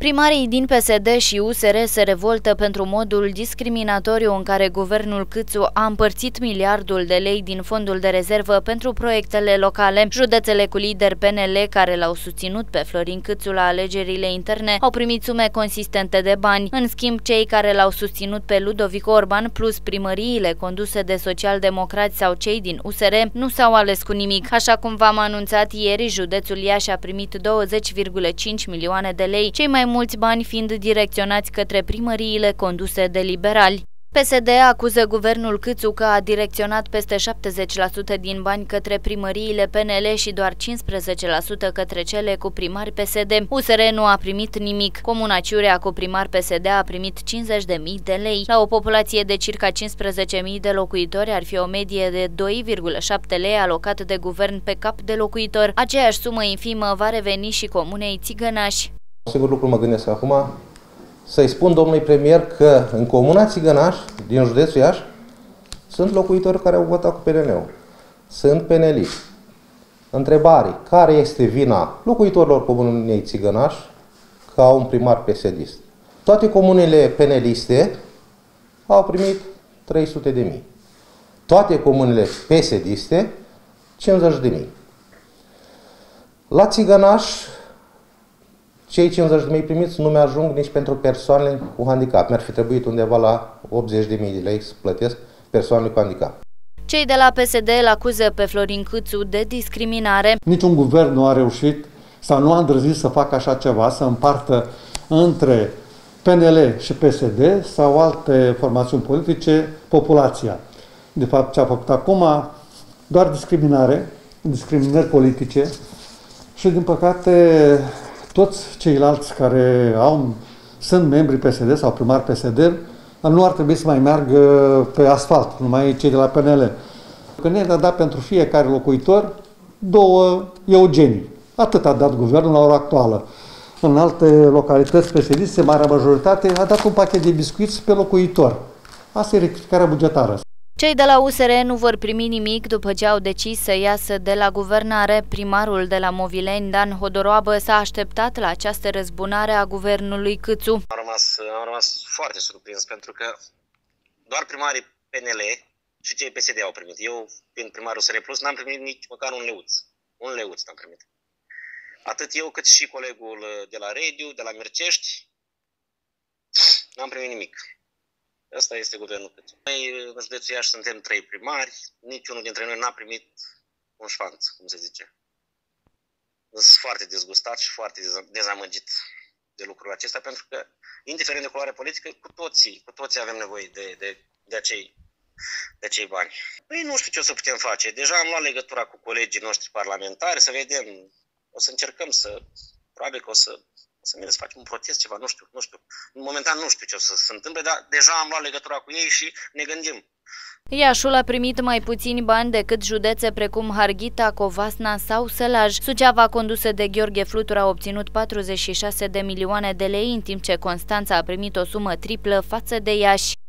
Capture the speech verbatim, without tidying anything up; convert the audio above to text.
Primarii din P S D și U S R se revoltă pentru modul discriminatoriu în care guvernul Câțu a împărțit miliardul de lei din fondul de rezervă pentru proiectele locale. Județele cu lider P N L care l-au susținut pe Florin Câțu la alegerile interne au primit sume consistente de bani. În schimb, cei care l-au susținut pe Ludovic Orban plus primăriile conduse de socialdemocrați sau cei din U S R nu s-au ales cu nimic. Așa cum v-am anunțat ieri, județul Iași a primit douăzeci virgulă cinci milioane de lei, cei mai mulți bani fiind direcționați către primăriile conduse de liberali. P S D acuză guvernul Câțu că a direcționat peste șaptezeci la sută din bani către primăriile P N L și doar cincisprezece la sută către cele cu primari P S D. U S R nu a primit nimic. Comuna Ciurea cu primar P S D a primit cincizeci de mii de lei. La o populație de circa cincisprezece mii de locuitori ar fi o medie de doi virgulă șapte lei alocat de guvern pe cap de locuitor. Aceeași sumă infimă va reveni și comunei Țigănași. Sigur lucru mă gândesc acum să-i spun domnului premier că în comuna Țigănași, din județul Iași, sunt locuitori care au votat cu P N L-ul. Sunt P N L-iști. Întrebare, care este vina locuitorilor comunei Țigănași ca un primar P S D-ist? Toate comunele P N L-iste au primit trei sute de mii. Toate comunele P S D-iste, cincizeci de mii. La Țigănași, cei cincizeci de mii primiți nu mi-ajung nici pentru persoanele cu handicap. Mi-ar fi trebuit undeva la optzeci de mii de lei să plătesc persoanele cu handicap. Cei de la P S D îl acuză pe Florin Câțu de discriminare. Niciun guvern nu a reușit sau nu a îndrăznit să facă așa ceva, să împartă între P N L și P S D sau alte formațiuni politice populația. De fapt, ce a făcut acum, doar discriminare, discriminări politice și, din păcate, toți ceilalți care au, sunt membri P S D sau primari P S D nu ar trebui să mai meargă pe asfalt, numai cei de la P N L. Că ne a dat pentru fiecare locuitor două eugenii. Atât a dat guvernul la ora actuală. În alte localități P S D-iste, marea majoritate, a dat un pachet de biscuiți pe locuitor. Asta e rectificarea bugetară. Cei de la U S R nu vor primi nimic după ce au decis să iasă de la guvernare. Primarul de la Movileni, Dan Hodoroabă, s-a așteptat la această răzbunare a guvernului Câțu. Am rămas, am rămas foarte surprins pentru că doar primarii P N L și cei P S D au primit. Eu, fiind primarul U S R Plus, n-am primit nici măcar un leuț. Un leuț n-am primit. Atât eu cât și colegul de la Rediu, de la Mircești, n-am primit nimic. Asta este guvernul Câțu. Noi, în județul Iași, suntem trei primari, niciunul dintre noi n-a primit un șfanț, cum se zice. Sunt foarte dezgustat și foarte dezamăgit de lucrul acesta, pentru că, indiferent de culoare politică, cu toții, cu toții avem nevoie de, de, de, acei, de acei bani. Păi nu știu ce o să putem face. Deja am luat legătura cu colegii noștri parlamentari, să vedem, o să încercăm să, probabil că o să să mergem să facem un protest, ceva, nu știu, nu știu. Momentan nu știu ce o să se întâmple, dar deja am luat legătura cu ei și ne gândim. Iașul a primit mai puțini bani decât județe precum Harghita, Covasna sau Sălaj. Suceava, condusă de Gheorghe Flutur, a obținut patruzeci și șase de milioane de lei, în timp ce Constanța a primit o sumă triplă față de Iași.